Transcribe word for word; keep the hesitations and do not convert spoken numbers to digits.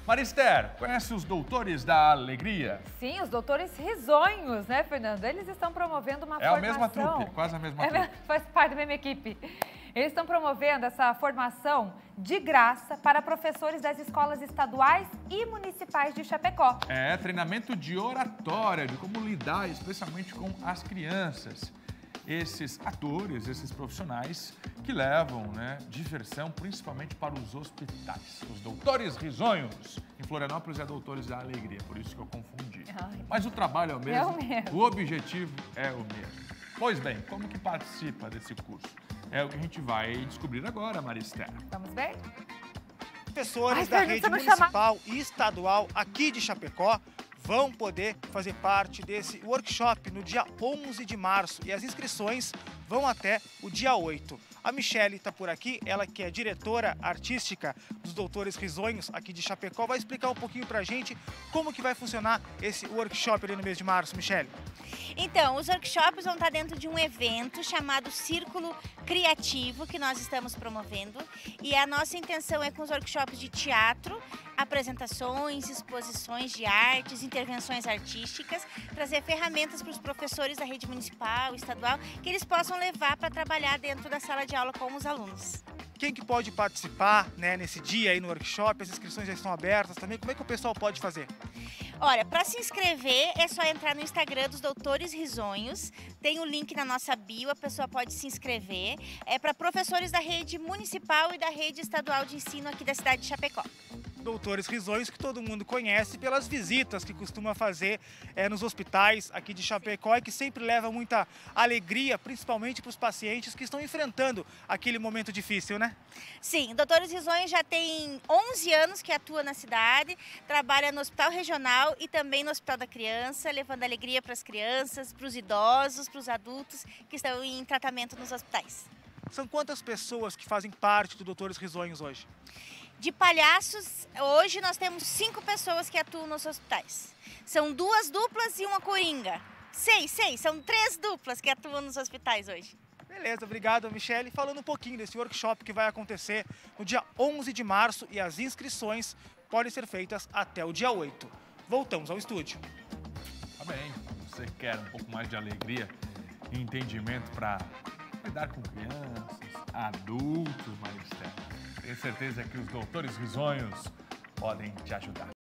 Marister, conhece os Doutores da Alegria? Sim, os Doutores Risonhos, né, Fernando? Eles estão promovendo uma é formação... É a mesma trupe, quase a mesma trupe. É, faz parte da mesma equipe. Eles estão promovendo essa formação de graça para professores das escolas estaduais e municipais de Chapecó. É, treinamento de oratória, de como lidar especialmente com as crianças. Esses atores, esses profissionais que levam, né, diversão principalmente para os hospitais. Os Doutores Risonhos. Em Florianópolis é Doutores da Alegria, por isso que eu confundi. Ai. Mas o trabalho é o mesmo, É o mesmo. o objetivo é o mesmo. Pois bem, como que participa desse curso? É o que a gente vai descobrir agora, Marister. Vamos ver? Professores Ai, da Fernando, rede você vai municipal e estadual aqui de Chapecó vão poder fazer parte desse workshop no dia onze de março e as inscrições vão até o dia oito. A Michele está por aqui, ela que é diretora artística dos Doutores Risonhos aqui de Chapecó, vai explicar um pouquinho pra gente como que vai funcionar esse workshop ali no mês de março, Michele. Então, os workshops vão estar dentro de um evento chamado Círculo Criativo, que nós estamos promovendo. E a nossa intenção é com os workshops de teatro, apresentações, exposições de artes, intervenções artísticas, trazer ferramentas para os professores da rede municipal, estadual, que eles possam levar para trabalhar dentro da sala de aula com os alunos. Quem que pode participar, né, nesse dia aí no workshop? As inscrições já estão abertas também. Como é que o pessoal pode fazer? Olha, para se inscrever é só entrar no Instagram dos Doutores Risonhos. Tem o link na nossa bio, a pessoa pode se inscrever. É para professores da rede municipal e da rede estadual de ensino aqui da cidade de Chapecó. Doutores Risonhos, que todo mundo conhece pelas visitas que costuma fazer é, nos hospitais aqui de Chapecó e que sempre leva muita alegria, principalmente para os pacientes que estão enfrentando aquele momento difícil, né? Sim, Doutores Risonhos já tem onze anos que atua na cidade, trabalha no Hospital Regional e também no Hospital da Criança, levando alegria para as crianças, para os idosos, para os adultos que estão em tratamento nos hospitais. São quantas pessoas que fazem parte do Doutores Risonhos hoje? De palhaços, hoje nós temos cinco pessoas que atuam nos hospitais. São duas duplas e uma coringa. Seis, seis, são três duplas que atuam nos hospitais hoje. Beleza, obrigado, Michele. Falando um pouquinho desse workshop que vai acontecer no dia onze de março e as inscrições podem ser feitas até o dia oito. Voltamos ao estúdio. Tá bem, você quer um pouco mais de alegria e entendimento para lidar com crianças, adultos, Marister. Tenho certeza que os Doutores Risonhos podem te ajudar.